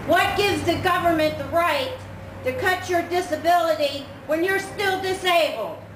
What gives the government the right to cut your disability when you're still disabled?